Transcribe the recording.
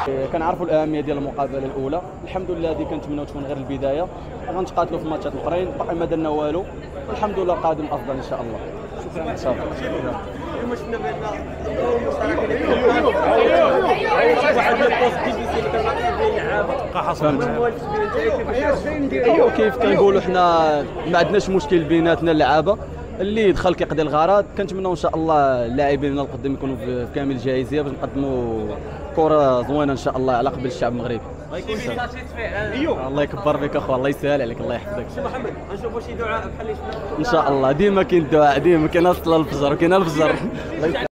كنعرفوا الاهميه ديال المقابله الاولى، الحمد لله هذه كنتمناو تكون غير البدايه، غنتقاتلوا في الماتشات الاخرين، باقي ما درنا والو، والحمد لله قادم افضل ان شاء الله. شكرا. صافي. اليوم شفنا بان المشترك واحد البوست ديفيسيل اللي كنلعبوا فيه اللعابه فهمت. ايوا كيف كنقولوا حنا ما عندناش مشكل بيناتنا اللعابه، اللي دخل كيقضي الغرض. كنتمنوا ان شاء الله اللاعبين القدام يكونوا في كامل الجاهزيه باش نقدموا كره زوينه ان شاء الله على قبل الشعب المغربي. الله يكبر بك اخو، الله يسهل عليك، الله يحفظك. سي محمد غنشوفوا شي دعاء بحال اللي شفنا ان شاء الله. ديما كاين الدعاء، ديما كاين الصلاه الفجر وكاين الفجر.